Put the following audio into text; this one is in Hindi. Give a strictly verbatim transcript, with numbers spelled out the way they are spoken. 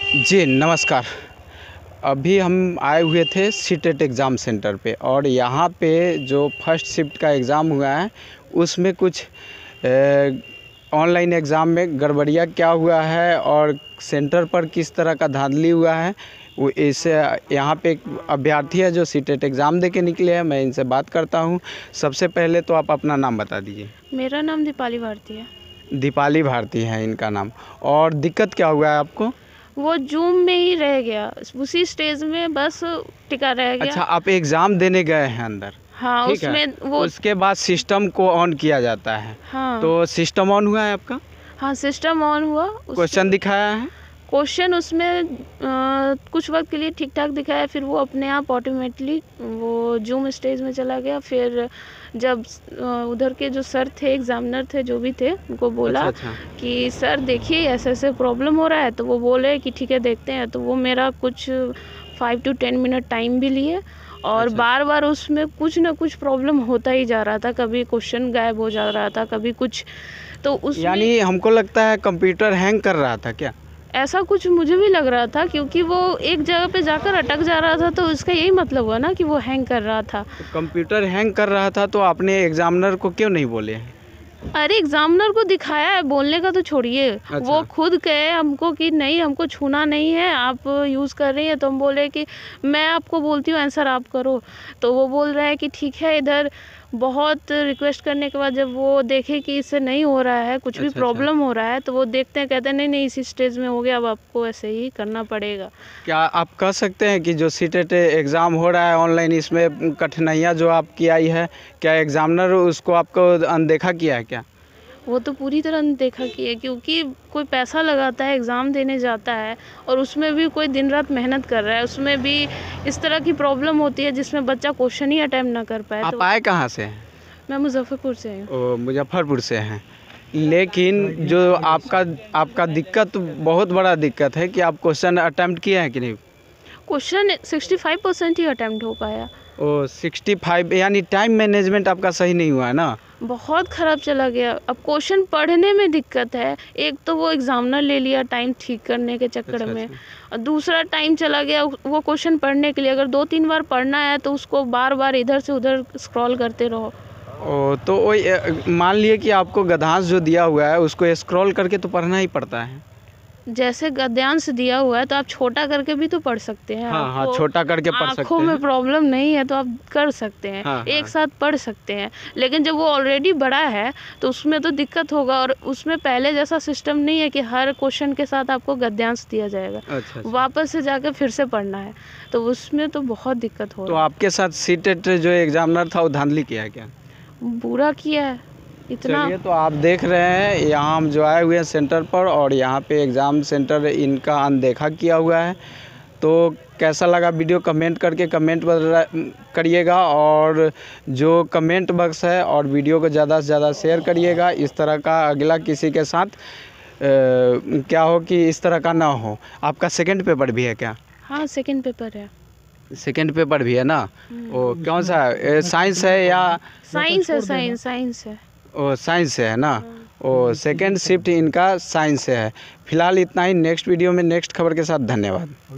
जी नमस्कार। अभी हम आए हुए थे सीटेट एग्ज़ाम सेंटर पे और यहाँ पे जो फर्स्ट शिफ्ट का एग्ज़ाम हुआ है उसमें कुछ ऑनलाइन एग्ज़ाम में गड़बड़ियाँ क्या हुआ है और सेंटर पर किस तरह का धांधली हुआ है वो इसे यहाँ पे एक अभ्यर्थी है जो सीटेट एग्ज़ाम दे के निकले हैं। मैं इनसे बात करता हूँ। सबसे पहले तो आप अपना नाम बता दीजिए। मेरा नाम दीपाली भारती है। दीपाली भारती है इनका नाम। और दिक्कत क्या हुआ है आपको? वो जूम में ही रह गया, उसी स्टेज में बस टिका रह गया। अच्छा, आप एग्ज़ाम देने गए हैं अंदर? हाँ, ठीक उसमें है। वो उसके बाद सिस्टम को ऑन किया जाता है। हाँ, तो सिस्टम ऑन हुआ है आपका? हाँ सिस्टम ऑन हुआ। क्वेश्चन दिखाया है? क्वेश्चन उसमें आ, कुछ वक्त के लिए ठीक ठाक दिखाया, फिर वो अपने आप ऑटोमेटिकली वो जूम स्टेज में चला गया। फिर जब आ, उधर के जो सर थे, एग्जामिनर थे, जो भी थे, उनको बोला अच्छा, अच्छा। कि सर देखिए ऐसे ऐसे प्रॉब्लम हो रहा है। तो वो बोले कि ठीक है देखते हैं। तो वो मेरा कुछ five to ten minute time भी लिए और अच्छा। बार बार उसमें कुछ ना कुछ प्रॉब्लम होता ही जा रहा था। कभी क्वेश्चन गायब हो जा रहा था, कभी कुछ। तो उसमें यानी हमको लगता है कंप्यूटर हैंग कर रहा था क्या? ऐसा कुछ मुझे भी लग रहा था, क्योंकि वो एक जगह पे जाकर अटक जा रहा था। तो इसका यही मतलब हुआ ना कि वो हैंग कर रहा था। तो कंप्यूटर हैंग कर रहा था तो आपने एग्ज़ामिनर को क्यों नहीं बोले हैं? अरे एग्जामिनर को दिखाया है, बोलने का तो छोड़िए। अच्छा। वो खुद कहे हमको कि नहीं, हमको छूना नहीं है, आप यूज़ कर रही हैं। तो हम बोले कि मैं आपको बोलती हूँ आंसर आप करो। तो वो बोल रहा है कि ठीक है। इधर बहुत रिक्वेस्ट करने के बाद जब वो देखे कि इससे नहीं हो रहा है, कुछ भी अच्छा, अच्छा। प्रॉब्लम हो रहा है, तो वो देखते हैं, कहते हैं नहीं नहीं इसी स्टेज में हो गया, अब आपको ऐसे ही करना पड़ेगा। क्या आप कह सकते हैं कि जो सीटेट एग्ज़ाम हो रहा है ऑनलाइन, इसमें कठिनाइयाँ जो आपकी आई है, क्या एग्ज़ामिनर उसको आपको अनदेखा किया है क्या? वो तो पूरी तरह देखा कि है, क्योंकि कोई पैसा लगाता है, एग्ज़ाम देने जाता है और उसमें भी कोई दिन रात मेहनत कर रहा है, उसमें भी इस तरह की प्रॉब्लम होती है जिसमें बच्चा क्वेश्चन ही अटेम्प्ट ना कर पाए। आप तो आए कहाँ से हैं? मैं मुजफ्फरपुर से हूँ। ओ, मुजफ्फरपुर से हैं। लेकिन जो आपका आपका दिक्कत बहुत बड़ा दिक्कत है कि आप क्वेश्चन अटेम्प्ट किए हैं कि नहीं? क्वेश्चन सिक्सटी फाइव परसेंट ही अटेम्प्ट हो पाया। ओ सिक्सटी फाइव, यानी टाइम मैनेजमेंट आपका सही नहीं हुआ है ना? बहुत ख़राब चला गया। अब क्वेश्चन पढ़ने में दिक्कत है। एक तो वो एग्ज़ामिनर ले लिया टाइम ठीक करने के चक्कर अच्छा, में, अच्छा। और दूसरा टाइम चला गया वो क्वेश्चन पढ़ने के लिए। अगर दो तीन बार पढ़ना है तो उसको बार बार इधर से उधर स्क्रॉल करते रहो। ओ तो वही अ, मान लिए कि आपको गद्यांश जो दिया हुआ है उसको स्क्रॉल करके तो पढ़ना ही पड़ता है। जैसे गद्यांश दिया हुआ है तो आप छोटा करके भी तो पढ़ सकते हैं। हाँ हाँ, आपको छोटा करके पढ़ सकते आँखों में हैं। प्रॉब्लम नहीं है तो आप कर सकते हैं। हाँ, एक हाँ। साथ पढ़ सकते हैं। लेकिन जब वो ऑलरेडी बड़ा है तो उसमें तो दिक्कत होगा, और उसमें पहले जैसा सिस्टम नहीं है कि हर क्वेश्चन के साथ आपको गद्यांश दिया जाएगा। अच्छा, अच्छा। वापस से जाकर फिर से पढ़ना है, तो उसमें तो बहुत दिक्कत हो तो रहा है। आपके साथ सीटेट जो एग्जामिनर था वो धांधली किया है क्या? बुरा किया है इतना। चलिए, तो आप देख रहे हैं यहाँ हम जो आए हुए हैं सेंटर पर, और यहाँ पे एग्ज़ाम सेंटर इनका अनदेखा किया हुआ है। तो कैसा लगा वीडियो कमेंट करके कमेंट करिएगा, और जो कमेंट बॉक्स है और वीडियो को ज़्यादा से ज़्यादा शेयर करिएगा। इस तरह का अगला किसी के साथ आ, क्या हो कि इस तरह का ना हो। आपका सेकंड पेपर भी है क्या? हाँ सेकंड पेपर है। सेकंड पेपर भी है ना? वो कौन सा है, साइंस है या? साइंस है, साइंस साइंस है। ओ साइंस से है ना? ओ सेकंड शिफ्ट इनका साइंस से है। फिलहाल इतना ही। नेक्स्ट वीडियो में नेक्स्ट खबर के साथ। धन्यवाद।